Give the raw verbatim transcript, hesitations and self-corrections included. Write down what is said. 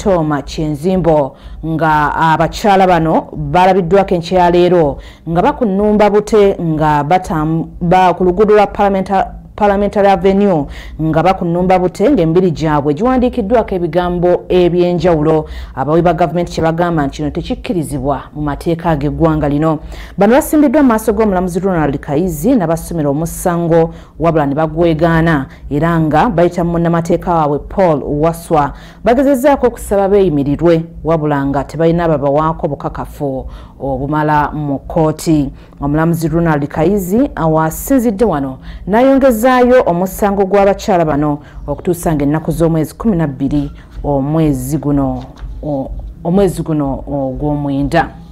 Toma Kyenzimbo nga abakyala bano balabiddwako enkya leero nga bakunnumba bute nga batamba ku luguudo lwa Parliamentary Avenue nga bakunnumba bute ng'embiri gyabwe giwandiikiddwako ebigambo ebyenjawulo abawi ba gavumenti kye bagamba nti kino tekikkirizibwa mu mateeka ag'eggwanga lino. Bano basimbiddwa mu maaso g'omulamuzi Ronald Kayizi n'abasomera omusango wabula ne bagwegaana era nga bayita munnamateeka waabwe Paul Waswa bagezezzaako okusaba beeyimirirwe wabula nga tebalina babawaako bukakafu obumala mu kkooti. Omulamuzi Ronald Kayizi awasinzidde wano n'ayongezaayo omusango gw'abakyala bano okutuusa ng'ennaku z'omwezi kumi na bbiri omwezi guno omwezi guno ogw'omwenda.